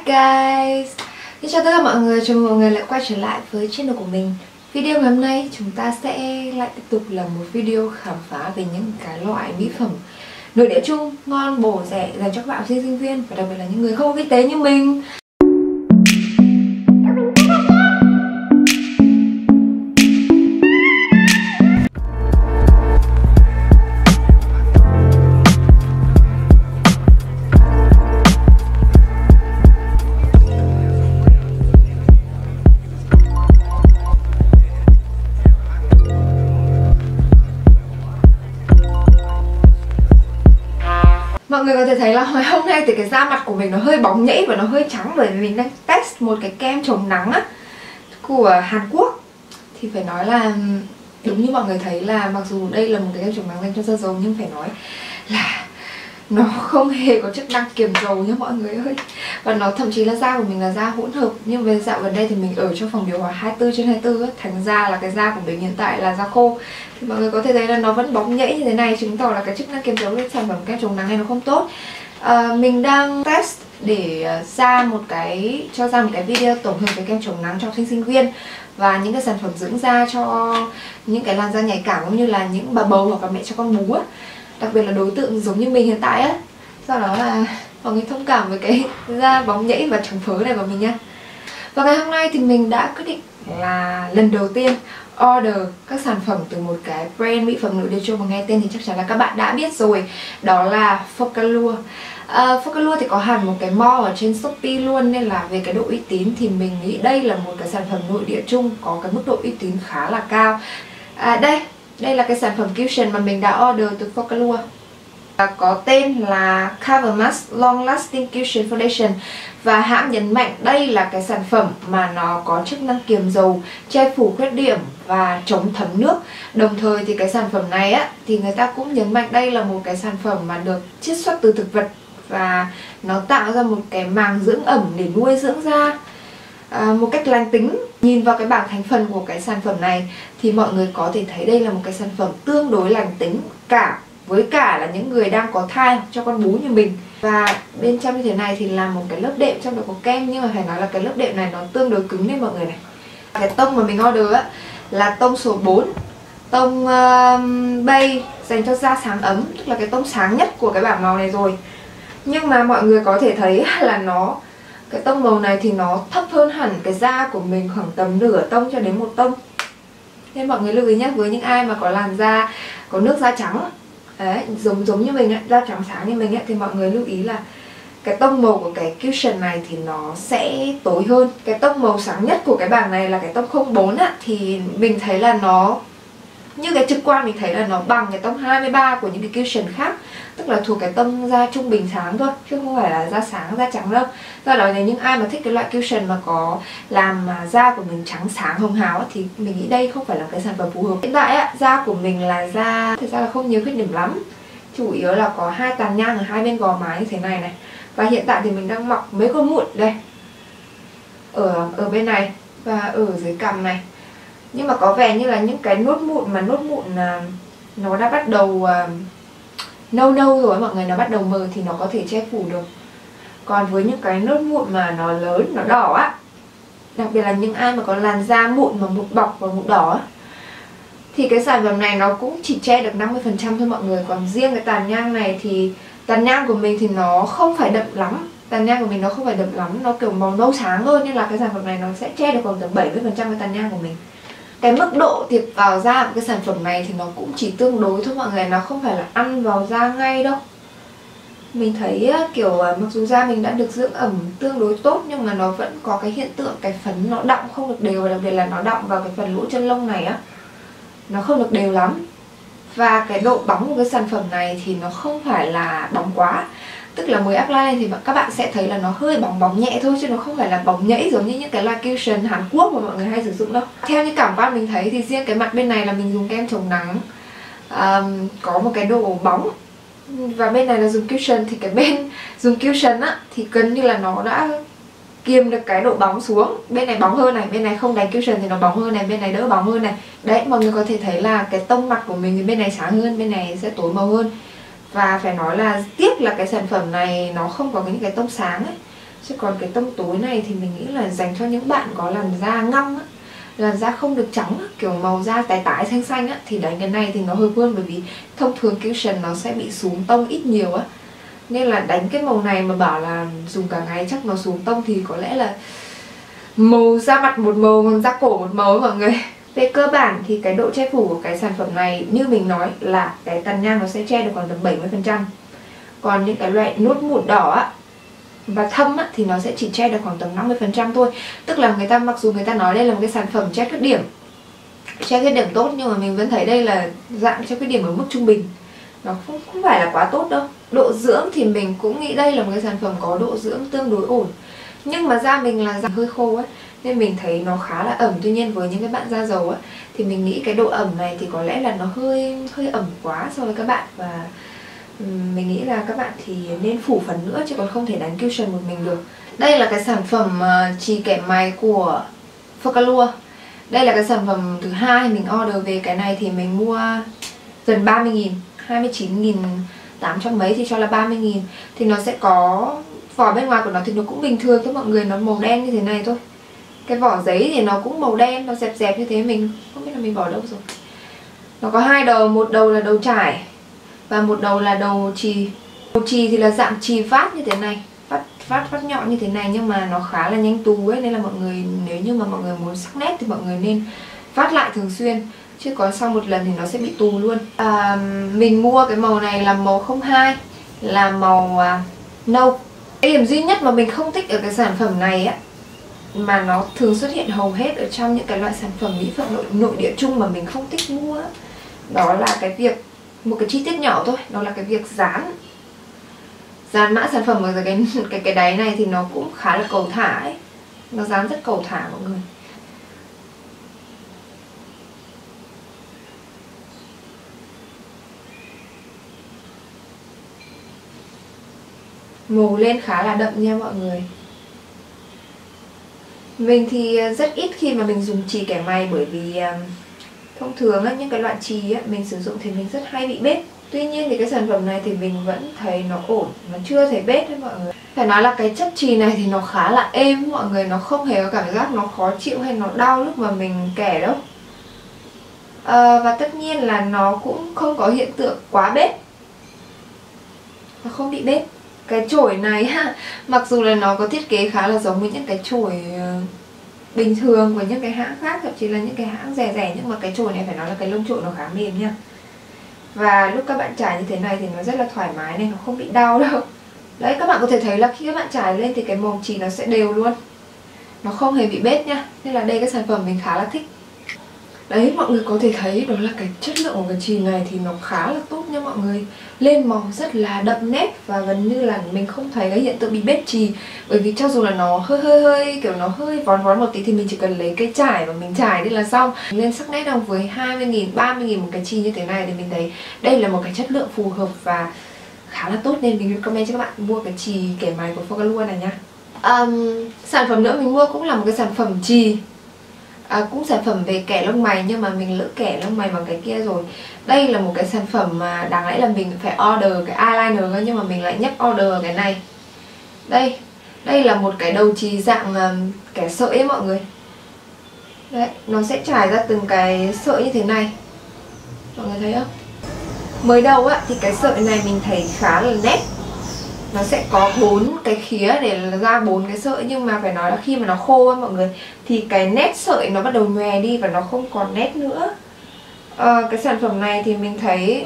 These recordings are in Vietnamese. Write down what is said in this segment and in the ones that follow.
guys, xin chào tất cả mọi người, chào mừng mọi người lại quay trở lại với channel của mình. Video ngày hôm nay chúng ta sẽ lại tiếp tục là một video khám phá về những cái loại mỹ phẩm nội địa chung, ngon, bổ, rẻ dành cho các bạn học sinh, sinh viên và đặc biệt là những người không có kinh tế như mình. Mọi người có thể thấy là hồi hôm nay thì cái da mặt của mình nó hơi bóng nhẫy và nó hơi trắng, bởi vì mình đang test một cái kem chống nắng á, của Hàn Quốc. Thì phải nói là đúng như mọi người thấy là mặc dù đây là một cái kem chống nắng dành cho da dầu, nhưng phải nói là nó không hề có chức năng kiềm dầu nhá mọi người ơi. Và nó thậm chí là da của mình là da hỗn hợp. Nhưng về dạo gần đây thì mình ở trong phòng điều hòa 24/24 á, thành ra là cái da của mình hiện tại là da khô. Thì mọi người có thể thấy là nó vẫn bóng nhẫy như thế này, chứng tỏ là cái chức năng kiềm dầu của sản phẩm kem chống nắng này nó không tốt. Mình đang test để cho ra một cái video tổng hợp về kem chống nắng cho học sinh, sinh viên và những cái sản phẩm dưỡng da cho những cái làn da nhạy cảm, cũng như là những bà bầu hoặc là mẹ cho con bú á, đặc biệt là đối tượng giống như mình hiện tại á. Do đó là mọi người thông cảm với cái da bóng nhẫy và trắng phớ này của mình nha. Và ngày hôm nay thì mình đã quyết định là lần đầu tiên order các sản phẩm từ một cái brand mỹ phẩm nội địa chung mà nghe tên thì chắc chắn là các bạn đã biết rồi. Đó là Focallure. Focallure thì có hẳn một cái mall ở trên Shopee luôn, nên là về cái độ uy tín thì mình nghĩ đây là một cái sản phẩm nội địa chung có cái mức độ uy tín khá là cao. Đây là cái sản phẩm cushion mà mình đã order từ Focallure. Có tên là Cover Mask Long Lasting Cushion Foundation. Và hãng nhấn mạnh đây là cái sản phẩm mà nó có chức năng kiềm dầu, che phủ khuyết điểm và chống thấm nước. Đồng thời thì cái sản phẩm này á, thì người ta cũng nhấn mạnh đây là một cái sản phẩm mà được chiết xuất từ thực vật, và nó tạo ra một cái màng dưỡng ẩm để nuôi dưỡng da một cách lành tính. Nhìn vào cái bảng thành phần của cái sản phẩm này thì mọi người có thể thấy đây là một cái sản phẩm tương đối lành tính với cả là những người đang có thai hoặc cho con bú như mình. Và bên trong như thế này thì là một cái lớp đệm, trong đó có kem, nhưng mà phải nói là cái lớp đệm này nó tương đối cứng đấy mọi người này. Cái tông mà mình order á là tông số 4, tông bay dành cho da sáng ấm, tức là cái tông sáng nhất của cái bảng màu này rồi. Nhưng mà mọi người có thể thấy là cái tông màu này thì nó thấp hơn hẳn cái da của mình khoảng tầm nửa tông cho đến một tông. Nên mọi người lưu ý nhé, với những ai mà có làn da có nước da trắng đấy, giống như mình ấy, da trắng sáng như mình ấy, thì mọi người lưu ý là cái tông màu của cái cushion này thì nó sẽ tối hơn. Cái tông màu sáng nhất của cái bảng này là cái tông 04 á, thì mình thấy là nó, như cái trực quan mình thấy là nó bằng cái tông 23 của những cái cushion khác, tức là thuộc cái tông da trung bình sáng thôi, chứ không phải là da sáng, da trắng đâu. Do đó nếu những ai mà thích cái loại cushion mà có làm mà da của mình trắng sáng hồng hào thì mình nghĩ đây không phải là cái sản phẩm phù hợp. Hiện tại á, da của mình là da thực ra là không nhiều khuyết điểm lắm, chủ yếu là có 2 tàn nhang ở hai bên gò má như thế này này. Và hiện tại thì mình đang mọc mấy con mụn đây, ở bên này và ở dưới cằm này. Nhưng mà có vẻ như là những cái nốt mụn nó đã bắt đầu nâu rồi mọi người, nó bắt đầu mờ thì nó có thể che phủ được. Còn với những cái nốt mụn mà nó lớn, nó đỏ á, đặc biệt là những ai mà có làn da mụn mà mụn bọc và mụn đỏ á, thì cái sản phẩm này nó cũng chỉ che được 50% thôi mọi người. Còn riêng cái tàn nhang này thì tàn nhang của mình thì nó không phải đậm lắm. Nó kiểu màu nâu sáng hơn, nên là cái sản phẩm này nó sẽ che được khoảng tầm 70% cái tàn nhang của mình. Cái mức độ thiệp vào da của cái sản phẩm này thì nó cũng chỉ tương đối thôi mọi người, nó không phải là ăn vào da ngay đâu. Mình thấy kiểu mặc dù da mình đã được dưỡng ẩm tương đối tốt, nhưng mà nó vẫn có cái hiện tượng cái phấn nó đọng không được đều, và đặc biệt là nó đọng vào cái phần lỗ chân lông này á, nó không được đều lắm. Và cái độ bóng của cái sản phẩm này thì nó không phải là bóng quá, tức là mới apply lên thì các bạn sẽ thấy là nó hơi bóng nhẹ thôi, chứ nó không phải là bóng nhẫy giống như những cái loại cushion Hàn Quốc mà mọi người hay sử dụng đâu. Theo như cảm quan mình thấy thì riêng cái mặt bên này là mình dùng kem chống nắng có một cái độ bóng, và bên này là dùng cushion, thì cái bên dùng cushion á thì gần như là nó đã kiềm được cái độ bóng xuống. Bên này bóng hơn này, bên này không đánh cushion thì nó bóng hơn này, bên này đỡ bóng hơn này. Đấy, mọi người có thể thấy là cái tông mặt của mình thì bên này sáng hơn, bên này sẽ tối màu hơn. Và phải nói là tiếc là cái sản phẩm này nó không có những cái tông sáng ấy. Chứ còn cái tông tối này thì mình nghĩ là dành cho những bạn có làn da ngăm á, làn da không được trắng á, kiểu màu da tái tái xanh xanh á, thì đánh cái này thì nó hợp hơn. Bởi vì thông thường cushion nó sẽ bị xuống tông ít nhiều á, nên là đánh cái màu này mà bảo là dùng cả ngày chắc nó xuống tông thì có lẽ là màu da mặt một màu, còn da cổ một màu mọi người. Về cơ bản thì cái độ che phủ của cái sản phẩm này như mình nói là cái tàn nhang nó sẽ che được khoảng tầm 70%. Còn những cái loại nốt mụn đỏ á và thâm á, thì nó sẽ chỉ che được khoảng tầm 50% thôi. Tức là người ta, mặc dù người ta nói đây là một cái sản phẩm che khuyết điểm tốt, nhưng mà mình vẫn thấy đây là dạng che khuyết điểm ở mức trung bình. Nó không phải là quá tốt đâu. Độ dưỡng thì mình cũng nghĩ đây là một cái sản phẩm có độ dưỡng tương đối ổn. Nhưng mà da mình là da hơi khô ấy, nên mình thấy nó khá là ẩm. Tuy nhiên với những cái bạn da dầu ấy, thì mình nghĩ cái độ ẩm này thì có lẽ là nó hơi ẩm quá so với các bạn. Và mình nghĩ là các bạn thì nên phủ phần nữa, chứ còn không thể đánh cushion một mình được. Đây là cái sản phẩm chì kẻ mày của Focallure. Đây là cái sản phẩm thứ hai mình order về. Cái này thì mình mua gần 30.000, 29.800 mấy thì cho là 30.000. Thì nó sẽ có vỏ bên ngoài của nó thì nó cũng bình thường thôi mọi người, nó màu đen như thế này thôi. Cái vỏ giấy thì nó cũng màu đen, nó dẹp dẹp như thế, mình không biết là mình bỏ đâu rồi. Nó có hai đầu, một đầu là đầu trải và một đầu là đầu chì. Đầu chì thì là dạng chì vát như thế này, vát nhọn như thế này, nhưng mà nó khá là nhanh tù ấy, nên là mọi người, nếu như mà mọi người muốn sắc nét thì mọi người nên vát lại thường xuyên, chứ có sau một lần thì nó sẽ bị tù luôn. Mình mua cái màu này là màu 02, là màu nâu. Cái điểm duy nhất mà mình không thích ở cái sản phẩm này á, mà nó thường xuất hiện hầu hết ở trong những cái loại sản phẩm mỹ phẩm nội địa chung mà mình không thích mua á, đó là cái việc, một cái chi tiết nhỏ thôi, đó là cái việc dán mã sản phẩm ở cái đáy này thì nó cũng khá là cầu thả ấy. Nó dán rất cầu thả mọi người. Màu lên khá là đậm nha mọi người. Mình thì rất ít khi mà mình dùng chì kẻ mày, bởi vì thông thường á, những cái loại chì á, mình sử dụng thì mình rất hay bị bết. Tuy nhiên thì cái sản phẩm này thì mình vẫn thấy nó ổn, nó chưa thấy bết đấy mọi người. Phải nói là cái chất chì này thì nó khá là êm mọi người, nó không hề có cảm giác nó khó chịu hay nó đau lúc mà mình kẻ đâu. Và tất nhiên là nó cũng không có hiện tượng quá bết, nó không bị bết. Cái chổi này ha, mặc dù là nó có thiết kế khá là giống với những cái chổi bình thường của những cái hãng khác, thậm chí là những cái hãng rẻ rẻ, nhưng mà cái chổi này phải nói là cái lông chổi nó khá mềm nha. Và lúc các bạn trải như thế này thì nó rất là thoải mái này, nó không bị đau đâu. Đấy, các bạn có thể thấy là khi các bạn trải lên thì cái màu chì nó sẽ đều luôn, nó không hề bị bết nha. Nên là đây cái sản phẩm mình khá là thích. Đấy, mọi người có thể thấy đó là cái chất lượng của cái chì này thì nó khá là tốt nha mọi người. Lên màu rất là đậm nét và gần như là mình không thấy cái hiện tượng bị bết chì. Bởi vì cho dù là nó hơi kiểu nó hơi vón một tí thì mình chỉ cần lấy cây chải và mình chải đi là xong. Lên sắc nét không, với 20.000, 30.000 một cái chì như thế này thì mình thấy đây là một cái chất lượng phù hợp và khá là tốt, nên mình recommend cho các bạn mua cái chì kẻ mày của Focallure này nha. Sản phẩm nữa mình mua cũng là một cái sản phẩm chì, cũng sản phẩm về kẻ lông mày, nhưng mà mình lỡ kẻ lông mày bằng cái kia rồi. Đây là một cái sản phẩm mà đáng lẽ là mình phải order cái eyeliner cơ, nhưng mà mình lại nhấp order cái này. Đây là một cái đầu chì dạng kẻ sợi ấy mọi người. Đấy, nó sẽ trải ra từng cái sợi như thế này, mọi người thấy không? Mới đầu á thì cái sợi này mình thấy khá là nét, nó sẽ có 4 cái khía để ra 4 cái sợi, nhưng mà phải nói là khi mà nó khô á mọi người thì cái nét sợi nó bắt đầu nhòe đi và nó không còn nét nữa. Cái sản phẩm này thì mình thấy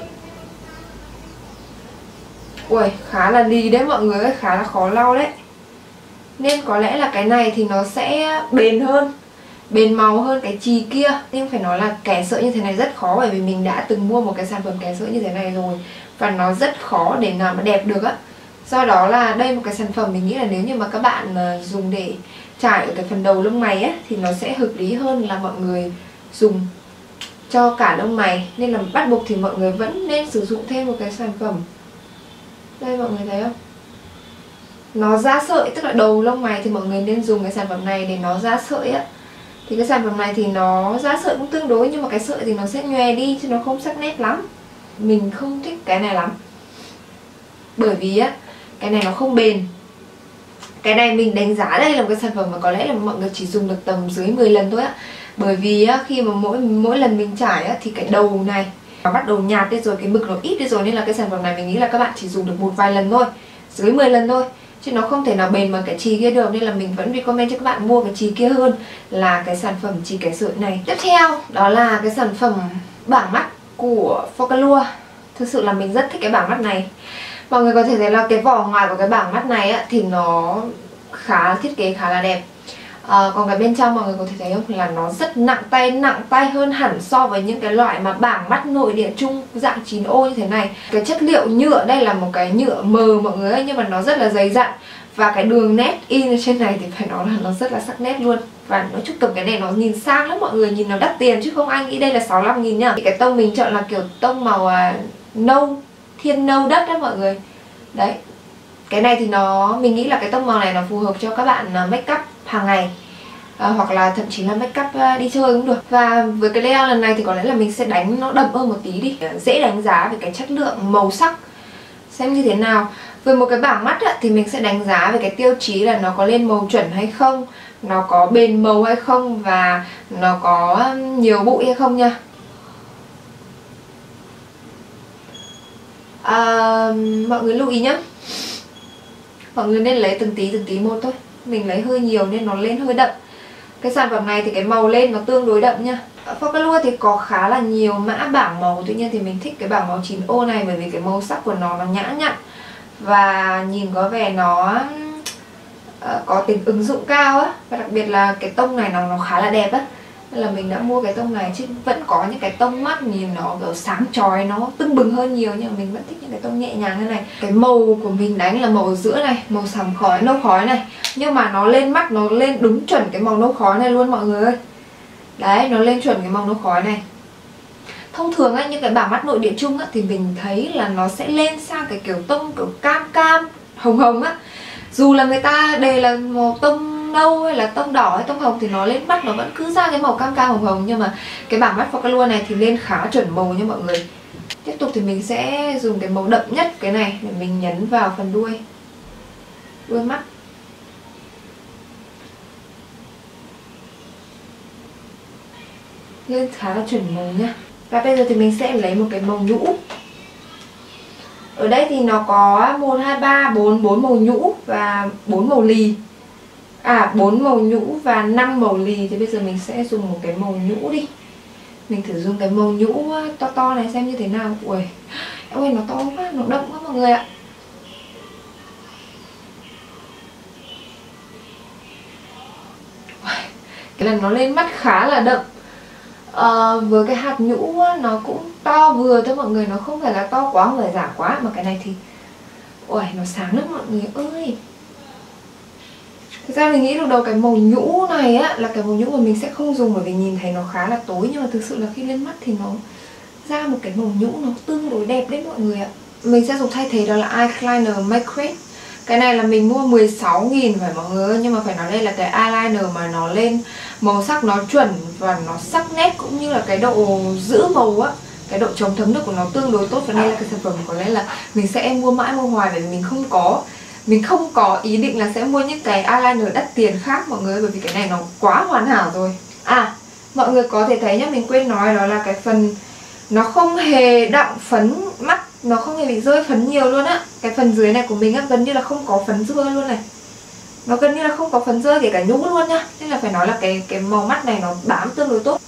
ui, khá là lì đấy mọi người ơi, khá là khó lau đấy. Nên có lẽ là cái này thì nó sẽ bền hơn, bền màu hơn cái chì kia. Nhưng phải nói là kẻ sợi như thế này rất khó, bởi vì mình đã từng mua một cái sản phẩm kẻ sợi như thế này rồi và nó rất khó để nào mà đẹp được á. Do đó là đây một cái sản phẩm mình nghĩ là nếu như mà các bạn dùng để trải ở cái phần đầu lông mày á thì nó sẽ hợp lý hơn là mọi người dùng cho cả lông mày. Nên là bắt buộc thì mọi người vẫn nên sử dụng thêm một cái sản phẩm. Đây mọi người thấy không? Nó ra sợi, tức là đầu lông mày thì mọi người nên dùng cái sản phẩm này để nó ra sợi á. Thì cái sản phẩm này thì nó ra sợi cũng tương đối, nhưng mà cái sợi thì nó sẽ nhòe đi chứ nó không sắc nét lắm. Mình không thích cái này lắm, bởi vì á cái này nó không bền. Cái này mình đánh giá đây là một cái sản phẩm mà có lẽ là mọi người chỉ dùng được tầm dưới 10 lần thôi á. Bởi vì khi mà mỗi lần mình trải thì cái đầu này nó bắt đầu nhạt đi rồi, cái mực nó ít đi rồi, nên là cái sản phẩm này mình nghĩ là các bạn chỉ dùng được một vài lần thôi, dưới 10 lần thôi, chứ nó không thể nào bền bằng cái chì kia được. Nên là mình vẫn recommend cho các bạn mua cái chì kia hơn là cái sản phẩm chì kẻ sợi này. Tiếp theo đó là cái sản phẩm bảng mắt của Focalure. Thực sự là mình rất thích cái bảng mắt này. Mọi người có thể thấy là cái vỏ ngoài của cái bảng mắt này thì nó thiết kế khá là đẹp. Còn cái bên trong mọi người có thể thấy không, là nó rất nặng tay hơn hẳn so với những cái loại mà bảng mắt nội địa chung dạng 9 ô như thế này. Cái chất liệu nhựa đây là một cái nhựa mờ mọi người ơi, nhưng mà nó rất là dày dặn. Và cái đường nét in ở trên này thì phải nói là nó rất là sắc nét luôn. Và nói chung cái này nó nhìn sang lắm mọi người, nhìn nó đắt tiền chứ không ai nghĩ đây là 65.000 nhá. Cái tông mình chọn là kiểu tông màu nâu, thiên nâu đất đó mọi người. Đấy, cái này thì mình nghĩ là cái tông màu này nó phù hợp cho các bạn make up hàng ngày, hoặc là thậm chí là make up đi chơi cũng được. Và với cái layout lần này thì có lẽ là mình sẽ đánh nó đậm hơn một tí đi, dễ đánh giá về cái chất lượng màu sắc xem như thế nào. Với một cái bảng mắt thì mình sẽ đánh giá về cái tiêu chí là nó có lên màu chuẩn hay không, nó có bền màu hay không, và nó có nhiều bụi hay không nha. Mọi người lưu ý nhé, mọi người nên lấy từng tí một thôi. Mình lấy hơi nhiều nên nó lên hơi đậm. Cái sản phẩm này thì cái màu lên nó tương đối đậm nha. Focalure thì có khá là nhiều mã bảng màu, tuy nhiên thì mình thích cái bảng màu 9ô này bởi vì cái màu sắc của nó nhã nhặn và nhìn có vẻ nó có tính ứng dụng cao á, và đặc biệt là cái tông này nó khá là đẹp á, nên là mình đã mua cái tông này. Chứ vẫn có những cái tông mắt nhìn nó kiểu sáng chói, nó tưng bừng hơn nhiều, nhưng mà mình vẫn thích những cái tông nhẹ nhàng như này. Cái màu của mình đánh là màu ở giữa này, màu xám khói, nâu khói này, nhưng mà nó lên mắt nó lên đúng chuẩn cái màu nâu khói này luôn mọi người ơi. Đấy, nó lên chuẩn cái màu nâu khói này. Thông thường những cái bảng mắt nội địa chung thì mình thấy là nó sẽ lên sang cái kiểu tông kiểu cam hồng á. Dù là người ta đề là màu tông nâu hay là tông đỏ hay tông hồng thì nó lên mắt nó vẫn cứ ra cái màu cam hồng, nhưng mà cái bảng mắt Focalure này thì lên khá chuẩn màu nha mọi người. Tiếp tục thì mình sẽ dùng cái màu đậm nhất cái này để mình nhấn vào phần đuôi mắt. Lên khá là chuẩn màu nha. Và bây giờ thì mình sẽ lấy một cái màu nhũ. Ở đây thì nó có 1, 2, 3, 4 màu nhũ và 4 màu lì. 4 màu nhũ và 5 màu lì. Thì bây giờ mình sẽ dùng một cái màu nhũ đi. Mình thử dùng cái màu nhũ to này xem như thế nào. Ui, ôi nó to quá, nó đậm quá mọi người ạ. Cái này nó lên mắt khá là đậm. Với cái hạt nhũ nó cũng to vừa thôi mọi người, nó không phải là to quá, không phải giả quá. Mà cái này thì ui, nó sáng lắm mọi người ơi. Thực ra mình nghĩ lúc đầu cái màu nhũ này là cái màu nhũ mà mình sẽ không dùng, bởi vì nhìn thấy nó khá là tối. Nhưng mà thực sự là khi lên mắt thì nó ra một cái màu nhũ nó tương đối đẹp đấy mọi người ạ. Mình sẽ dùng thay thế đó là eyeliner McQuaid. Cái này là mình mua 16.000 phải mọi người ơi. Nhưng mà phải nói đây là cái eyeliner mà nó lên màu sắc nó chuẩn và nó sắc nét, cũng như là cái độ giữ màu á, cái độ chống thấm nước của nó tương đối tốt. Và đây là cái sản phẩm có lẽ là mình sẽ mua mãi mua hoài, bởi vì mình không có ý định là sẽ mua những cái eyeliner đắt tiền khác mọi người, bởi vì cái này nó quá hoàn hảo rồi. Mọi người có thể thấy nhá, mình quên nói đó là cái phần nó không hề đọng phấn mắt, nó không hề bị rơi phấn nhiều luôn á. Cái phần dưới này của mình gần như là không có phấn rơi luôn này. Nó gần như là không có phấn rơi kể cả nhũ luôn nhá. Nên là phải nói là cái màu mắt này nó bám tương đối tốt.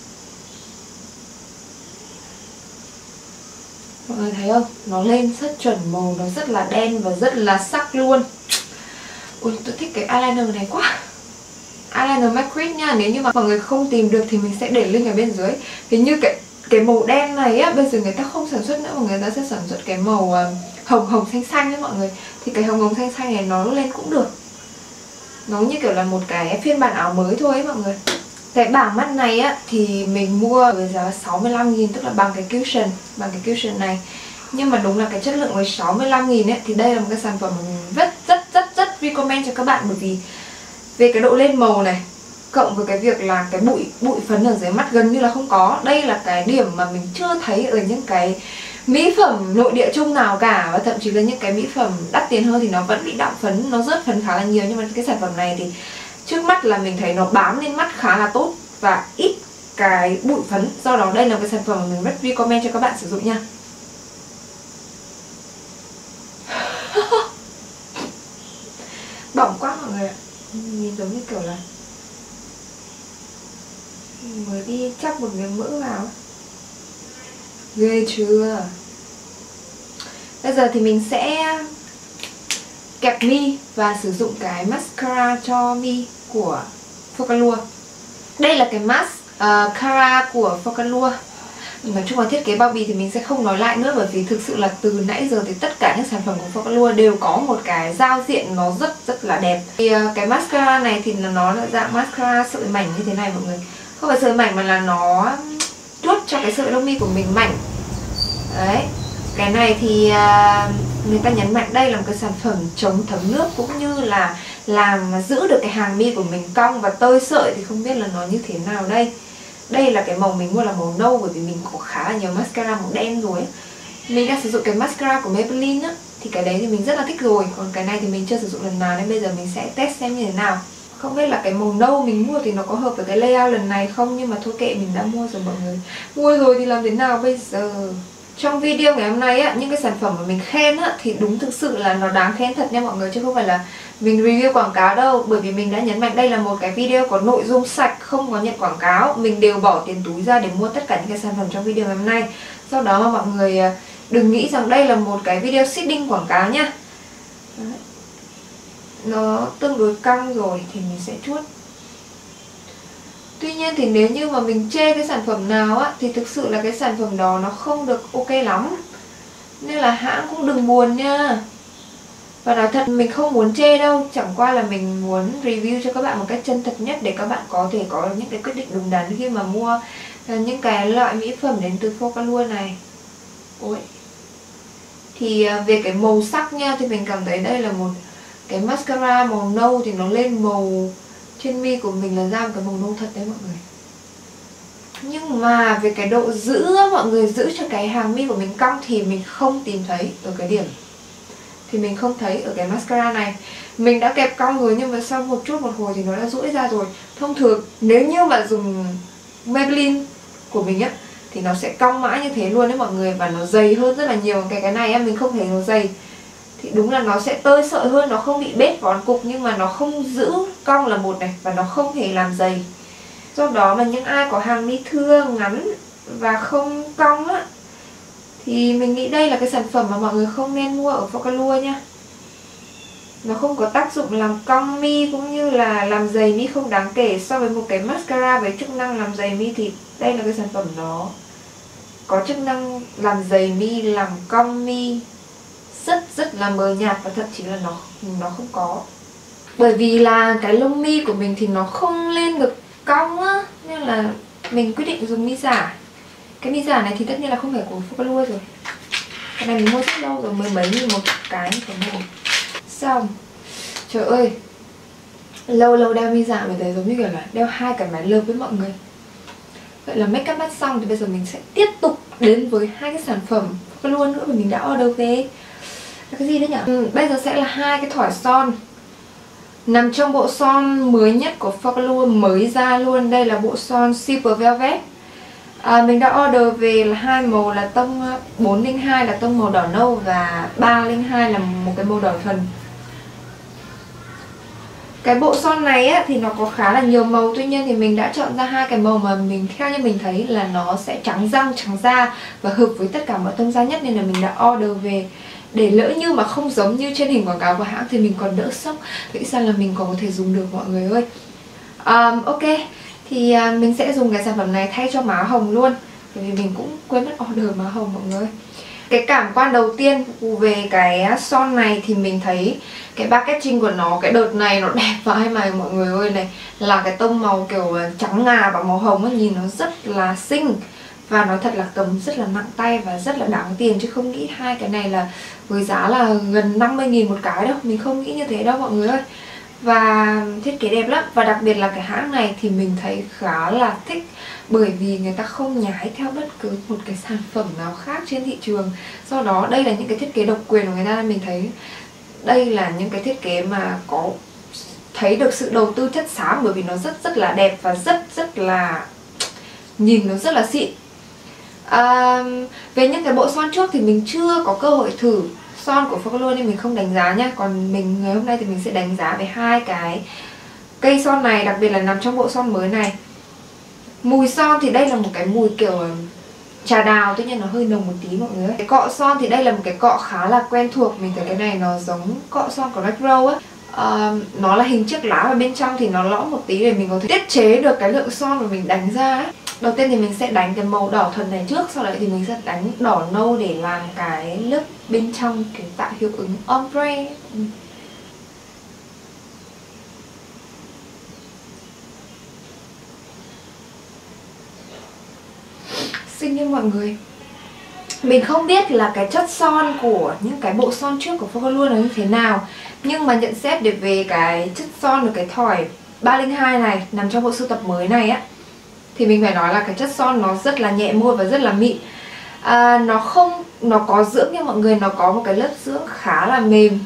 Mọi người thấy không? Nó lên rất chuẩn màu, nó rất là đen và rất là sắc luôn. Ui, tôi thích cái eyeliner này quá. Eyeliner McQuaid nha. Nếu như mà mọi người không tìm được thì mình sẽ để link ở bên dưới. Thì như cái màu đen này á, bây giờ người ta không sản xuất nữa mà người ta sẽ sản xuất cái màu hồng xanh đấy mọi người. Thì cái hồng xanh này nó lên cũng được. Nó như kiểu là một cái phiên bản áo mới thôi ấy mọi người. Cái bảng mắt này á thì mình mua với giá 65.000, tức là bằng cái cushion này. Nhưng mà đúng là cái chất lượng với 65.000 ấy thì đây là một cái sản phẩm mình rất recommend cho các bạn, bởi vì về cái độ lên màu này cộng với cái việc là cái bụi phấn ở dưới mắt gần như là không có. Đây là cái điểm mà mình chưa thấy ở những cái mỹ phẩm nội địa chung nào cả. Và thậm chí là những cái mỹ phẩm đắt tiền hơn thì nó vẫn bị đọng phấn, nó rớt phấn khá là nhiều. Nhưng mà cái sản phẩm này thì trước mắt là mình thấy nó bám lên mắt khá là tốt và ít cái bụi phấn. Do đó đây là cái sản phẩm mà mình rất recommend cho các bạn sử dụng nha. Bỏng quá mọi người ạ. Nhìn giống như kiểu là mới đi chắp một miếng mỡ vào. Ghê chưa. Bây giờ thì mình sẽ kẹp mi và sử dụng cái mascara cho mi của Focallure. Đây là cái mascara của Focallure. Nói chung là thiết kế bao bì thì mình sẽ không nói lại nữa, bởi vì thực sự là từ nãy giờ thì tất cả những sản phẩm của Focallure đều có một cái giao diện nó rất là đẹp. Thì cái mascara này thì nó là dạng mascara sợi mảnh như thế này mọi người. Không phải sợi mảnh mà là nó chuốt cho cái sợi lông mi của mình mảnh. Đấy. Cái này thì người ta nhấn mạnh đây là một cái sản phẩm chống thấm nước, cũng như là làm giữ được cái hàng mi của mình cong và tơi sợi. Thì không biết là nó như thế nào đây. Đây là cái màu mình mua là màu nâu, bởi vì mình có khá là nhiều mascara màu đen rồi ấy. Mình đã sử dụng cái mascara của Maybelline á, thì cái đấy thì mình rất là thích rồi. Còn cái này thì mình chưa sử dụng lần nào nên bây giờ mình sẽ test xem như thế nào. Không biết là cái màu nâu mình mua thì nó có hợp với cái layout lần này không, nhưng mà thôi kệ, mình đã mua rồi mọi người. Mua rồi thì làm thế nào bây giờ. Trong video ngày hôm nay á, những cái sản phẩm mà mình khen á thì đúng thực sự là nó đáng khen thật nha mọi người, chứ không phải là mình review quảng cáo đâu. Bởi vì mình đã nhấn mạnh đây là một cái video có nội dung sạch, không có nhận quảng cáo. Mình đều bỏ tiền túi ra để mua tất cả những cái sản phẩm trong video ngày hôm nay. Sau đó mà mọi người đừng nghĩ rằng đây là một cái video seeding quảng cáo nha. Đấy. Nó tương đối căng rồi thì mình sẽ chuốt. Tuy nhiên thì nếu như mà mình chê cái sản phẩm nào á, thì thực sự là cái sản phẩm đó nó không được ok lắm. Nên là hãng cũng đừng buồn nha. Và nói thật mình không muốn chê đâu, chẳng qua là mình muốn review cho các bạn một cách chân thật nhất để các bạn có thể có những cái quyết định đúng đắn khi mà mua những cái loại mỹ phẩm đến từ Focallure này. Ôi. Thì về cái màu sắc nha, thì mình cảm thấy đây là một cái mascara màu nâu thì nó lên màu trên mi của mình là ra một cái màu nâu thật đấy mọi người. Nhưng mà về cái độ giữ mọi người, giữ cho cái hàng mi của mình cong thì mình không tìm thấy ở cái điểm. Thì mình không thấy ở cái mascara này. Mình đã kẹp cong rồi nhưng mà sau một hồi thì nó đã rũi ra rồi. Thông thường nếu như mà dùng Maybelline của mình á thì nó sẽ cong mãi như thế luôn đấy mọi người. Và nó dày hơn rất là nhiều. Cái này em mình không thấy nó dày. Thì đúng là nó sẽ tơi sợi hơn, nó không bị bết vón cục, nhưng mà nó không giữ cong là một này, và nó không hề làm dày. Do đó mà những ai có hàng mi thưa, ngắn và không cong á, thì mình nghĩ đây là cái sản phẩm mà mọi người không nên mua ở Focallure nha. Nó không có tác dụng làm cong mi cũng như là làm dày mi không đáng kể. So với một cái mascara với chức năng làm dày mi thì đây là cái sản phẩm nó có chức năng làm dày mi, làm cong mi rất là mờ nhạt, và thậm chí là nó không có. Bởi vì là cái lông mi của mình thì nó không lên được cong á, nên là mình quyết định dùng mi giả. Cái mi giả này thì tất nhiên là không phải của Focallure rồi. Cái này mình mua rất lâu rồi, 10 mấy nghìn một cái như thế này. Xong. Trời ơi, lâu đeo mi giả mới thấy giống như kiểu là đeo hai cái máy lợp với mọi người. Vậy là make up mask xong thì bây giờ mình sẽ tiếp tục đến với hai cái sản phẩm Focallure nữa mà mình đã order về. Cái gì đấy nhỉ? Bây giờ sẽ là hai cái thỏi son nằm trong bộ son mới nhất của Focallure, mới ra luôn. Đây là bộ son Super Velvet. Mình đã order về là hai màu là tông 402 là tông màu đỏ nâu và 302 là một cái màu đỏ thuần. Cái bộ son này á, thì nó có khá là nhiều màu, tuy nhiên thì mình đã chọn ra hai cái màu mà theo như mình thấy là nó sẽ trắng răng, trắng da và hợp với tất cả mọi tông da nhất, nên là mình đã order về. Để lỡ như mà không giống như trên hình quảng cáo của hãng thì mình còn đỡ sốc, nghĩ sao là mình còn có thể dùng được mọi người ơi. Ok, thì mình sẽ dùng cái sản phẩm này thay cho má hồng luôn, bởi vì mình cũng quên mất order má hồng mọi người. Cái cảm quan đầu tiên về cái son này thì mình thấy cái packaging của nó cái đợt này nó đẹp vãi mà mọi người ơi. Này là cái tông màu kiểu trắng ngà và màu hồng ấy, nhìn nó rất là xinh. Và nói thật là cầm rất là nặng tay và rất là đáng tiền, chứ không nghĩ hai cái này là với giá là gần 50.000 một cái đâu. Mình không nghĩ như thế đâu mọi người ơi. và thiết kế đẹp lắm. Và đặc biệt là cái hãng này thì mình thấy khá là thích, bởi vì người ta không nhái theo bất cứ một cái sản phẩm nào khác trên thị trường. Do đó đây là những cái thiết kế độc quyền của người ta. Mình thấy đây là những cái thiết kế mà có thấy được sự đầu tư chất xám, bởi vì nó rất là đẹp và rất là nhìn nó rất là xịn. Về những cái bộ son trước thì mình chưa có cơ hội thử son của Focallure nên mình không đánh giá nhá. Còn mình ngày hôm nay thì mình sẽ đánh giá về hai cái cây son này, đặc biệt là nằm trong bộ son mới này. Mùi son thì đây là một cái mùi kiểu trà đào, tuy nhiên nó hơi nồng một tí mọi người. Cái cọ son thì đây là một cái cọ khá là quen thuộc. Mình thấy cái này nó giống cọ son của Red Rose á. Nó là hình chiếc lá và bên trong thì nó lõm một tí để mình có thể tiết chế được cái lượng son mà mình đánh ra ấy. Đầu tiên thì mình sẽ đánh cái màu đỏ thuần này trước, sau đấy thì mình sẽ đánh đỏ nâu để làm cái lớp bên trong, cái tạo hiệu ứng ombre. Xinh như mọi người. Mình không biết là cái chất son của những cái bộ son trước của Focallure nó như thế nào, nhưng mà nhận xét để về cái chất son của cái thỏi 302 này nằm trong bộ sưu tập mới này á, thì mình phải nói là cái chất son nó rất là nhẹ môi và rất là mịn. Nó có dưỡng nha mọi người, nó có một cái lớp dưỡng khá là mềm.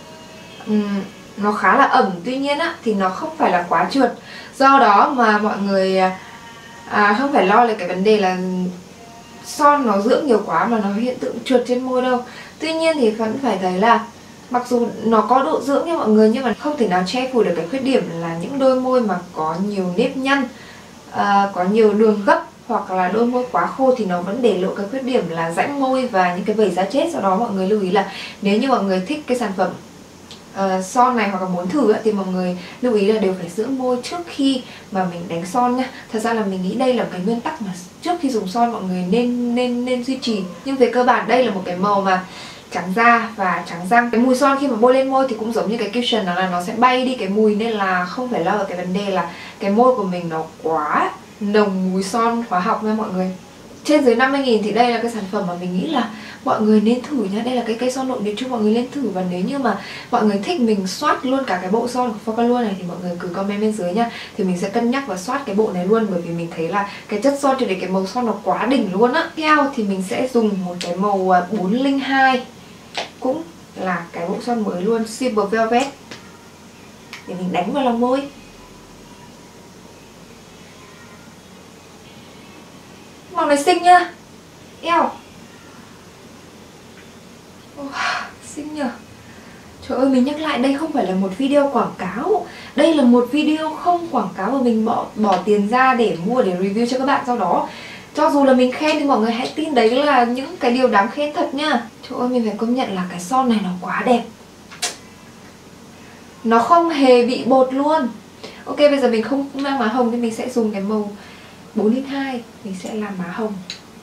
Nó khá là ẩm, tuy nhiên á thì nó không phải là quá trượt. Do đó mà mọi người không phải lo là cái vấn đề là son nó dưỡng nhiều quá mà nó hiện tượng trượt trên môi đâu. Tuy nhiên thì vẫn phải thấy là mặc dù nó có độ dưỡng nha mọi người, nhưng mà không thể nào che phủ được cái khuyết điểm là những đôi môi mà có nhiều nếp nhăn, có nhiều đường gấp, hoặc là đôi môi quá khô thì nó vẫn để lộ cái khuyết điểm là rãnh môi và những cái vẩy da chết. Do đó mọi người lưu ý là nếu như mọi người thích cái sản phẩm son này hoặc là muốn thử thì mọi người lưu ý là đều phải dưỡng môi trước khi mà mình đánh son nha. Thật ra là mình nghĩ đây là cái nguyên tắc mà trước khi dùng son mọi người nên duy trì. Nhưng về cơ bản đây là một cái màu mà trắng da và trắng răng. Cái mùi son khi mà bôi lên môi thì cũng giống như cái cushion, đó là nó sẽ bay đi cái mùi, nên là không phải lo về cái vấn đề là cái môi của mình nó quá nồng mùi son hóa học nha mọi người. Trên dưới 50.000 thì đây là cái sản phẩm mà mình nghĩ là mọi người nên thử nha. Đây là cái cây son nội địa chung, mọi người nên thử. Và nếu như mà mọi người thích mình soát luôn cả cái bộ son của Focallure này thì mọi người cứ comment bên dưới nha. Thì mình sẽ cân nhắc và soát cái bộ này luôn, bởi vì mình thấy là cái chất son cho đến cái màu son nó quá đỉnh luôn á. Tiếp theo thì mình sẽ dùng một cái màu 402, cũng là cái bộ son mới luôn, Silver Velvet, để mình đánh vào lòng môi. Màu này xinh nhá. Eo xinh nhờ. Trời ơi, mình nhắc lại, đây không phải là một video quảng cáo. Đây là một video không quảng cáo mà mình bỏ tiền ra để mua, để review cho các bạn. Sau đó cho dù là mình khen thì mọi người hãy tin đấy là những cái điều đáng khen thật nha. Trời ơi, mình phải công nhận là cái son này nó quá đẹp. Nó không hề bị bột luôn. Ok, bây giờ mình không mang má hồng thì mình sẽ dùng cái màu 402. Mình sẽ làm má hồng.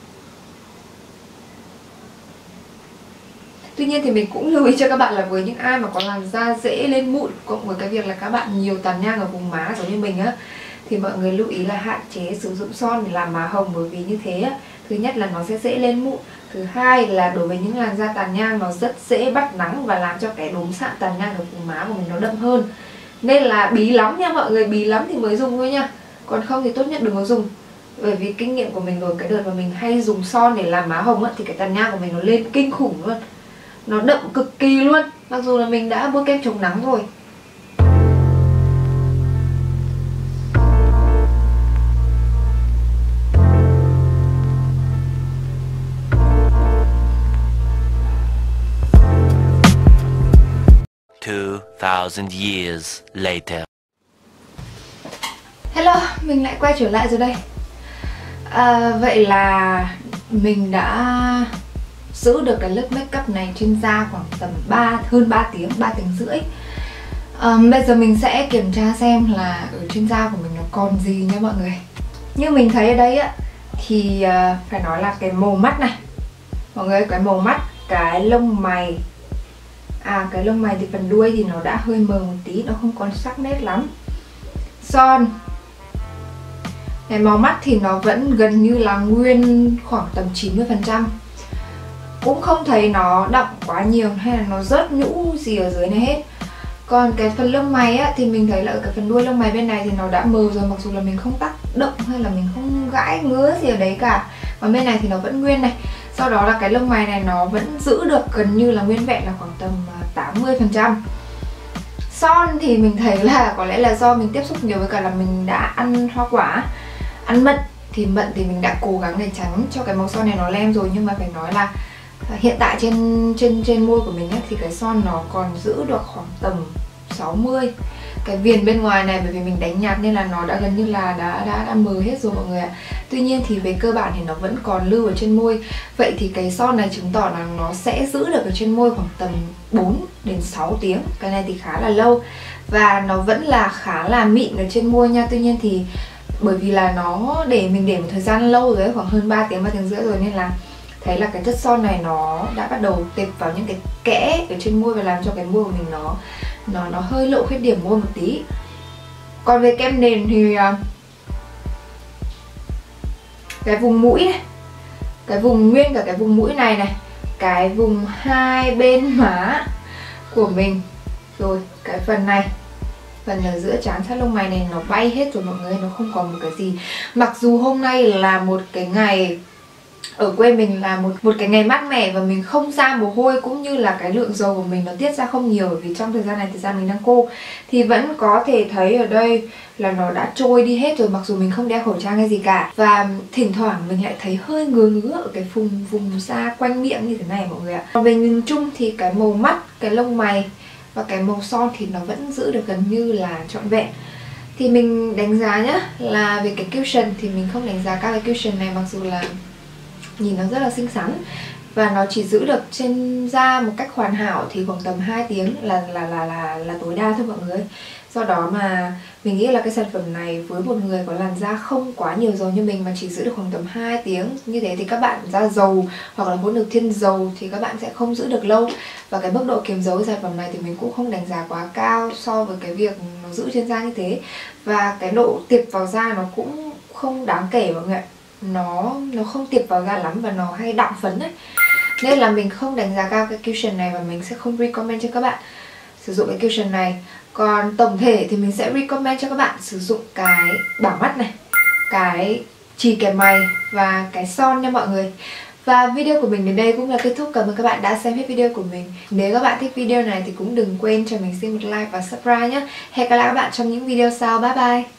Tuy nhiên thì mình cũng lưu ý cho các bạn là với những ai mà có làn da dễ lên mụn, cộng với cái việc là các bạn nhiều tàn nhang ở vùng má giống như mình á, thì mọi người lưu ý là hạn chế sử dụng son để làm má hồng. Bởi vì như thế á, thứ nhất là nó sẽ dễ lên mụn, thứ hai là đối với những làn da tàn nhang nó rất dễ bắt nắng và làm cho cái đốm sạm tàn nhang ở vùng má của mình nó đậm hơn. Nên là bí lắm nha mọi người, bí lắm thì mới dùng thôi nha. Còn không thì tốt nhất đừng có dùng. Bởi vì kinh nghiệm của mình rồi, cái đợt mà mình hay dùng son để làm má hồng á, thì cái tàn nhang của mình nó lên kinh khủng luôn. Nó đậm cực kỳ luôn, mặc dù là mình đã bôi kem chống nắng rồi. Years later. Hello, mình lại quay trở lại rồi đây. Vậy là mình đã giữ được cái lớp make up này trên da khoảng tầm hơn 3 tiếng, 3 tiếng rưỡi. Bây giờ mình sẽ kiểm tra xem là ở trên da của mình nó còn gì nha mọi người. Như mình thấy ở đây á, thì phải nói là cái màu mắt này. Mọi người, cái màu mắt, cái lông mày. Cái lông mày thì phần đuôi thì nó đã hơi mờ một tí, nó không còn sắc nét lắm. Son, cái màu mắt thì nó vẫn gần như là nguyên khoảng tầm 90%. Cũng không thấy nó đậm quá nhiều hay là nó rớt nhũ gì ở dưới này hết. Còn cái phần lông mày á, thì mình thấy là ở cái phần đuôi lông mày bên này thì nó đã mờ rồi, mặc dù là mình không tác động hay là mình không gãi ngứa gì ở đấy cả. Còn bên này thì nó vẫn nguyên này. Sau đó là cái lông mày này nó vẫn giữ được gần như là nguyên vẹn, là khoảng tầm 80%. Son thì mình thấy là có lẽ là do mình tiếp xúc nhiều với cả là mình đã ăn hoa quả, ăn mận. Thì mận thì mình đã cố gắng để tránh cho cái màu son này nó lem rồi, nhưng mà phải nói là hiện tại trên môi của mình ấy, thì cái son nó còn giữ được khoảng tầm 60. Cái viền bên ngoài này bởi vì mình đánh nhạt nên là nó đã gần như là đã mờ hết rồi mọi người ạ. Tuy nhiên thì về cơ bản thì nó vẫn còn lưu ở trên môi. Vậy thì cái son này chứng tỏ là nó sẽ giữ được ở trên môi khoảng tầm 4 đến 6 tiếng. Cái này thì khá là lâu. Và nó vẫn là khá là mịn ở trên môi nha. Tuy nhiên thì bởi vì là mình để một thời gian lâu rồi ấy, khoảng hơn 3 tiếng rưỡi rồi, nên là thấy là cái chất son này nó đã bắt đầu tệp vào những cái kẽ ở trên môi và làm cho cái môi của mình nó hơi lộ khuyết điểm môi một tí. Còn về kem nền thì cái vùng mũi này, cái vùng nguyên cả cái vùng mũi này, cái vùng hai bên má của mình, rồi cái phần này, phần ở giữa trán sát lông mày này nó bay hết rồi mọi người, nó không còn một cái gì. Mặc dù hôm nay là một cái ngày ở quê mình, là một cái ngày mát mẻ và mình không ra mồ hôi, cũng như là cái lượng dầu của mình nó tiết ra không nhiều, vì trong thời gian này mình đang cô, thì vẫn có thể thấy ở đây là nó đã trôi đi hết rồi, mặc dù mình không đeo khẩu trang hay gì cả. Và thỉnh thoảng mình lại thấy hơi ngứa ở cái vùng da quanh miệng như thế này mọi người ạ. Còn về nhìn chung thì cái màu mắt, cái lông mày và cái màu son thì nó vẫn giữ được gần như là trọn vẹn. Thì mình đánh giá nhá, là về cái cushion thì mình không đánh giá cao cái cushion này, mặc dù là nhìn nó rất là xinh xắn và nó chỉ giữ được trên da một cách hoàn hảo thì khoảng tầm 2 tiếng là tối đa thôi mọi người. Do đó mà mình nghĩ là cái sản phẩm này với một người có làn da không quá nhiều dầu như mình mà chỉ giữ được khoảng tầm 2 tiếng như thế, thì các bạn da dầu hoặc là muốn được thiên dầu thì các bạn sẽ không giữ được lâu. Và cái mức độ kiềm dấu sản phẩm này thì mình cũng không đánh giá quá cao so với cái việc nó giữ trên da như thế. Và cái độ tiệp vào da nó cũng không đáng kể mọi người ạ. Nó không tiệp vào da lắm và nó hay đọng phấn ấy. Nên là mình không đánh giá cao cái cushion này và mình sẽ không recommend cho các bạn sử dụng cái cushion này. Còn tổng thể thì mình sẽ recommend cho các bạn sử dụng cái bảo mắt này, cái chì kẻ mày và cái son nha mọi người. Và video của mình đến đây cũng là kết thúc. Cảm ơn các bạn đã xem hết video của mình. Nếu các bạn thích video này thì cũng đừng quên cho mình xin một like và subscribe nhé. Hẹn gặp lại các bạn trong những video sau. Bye bye.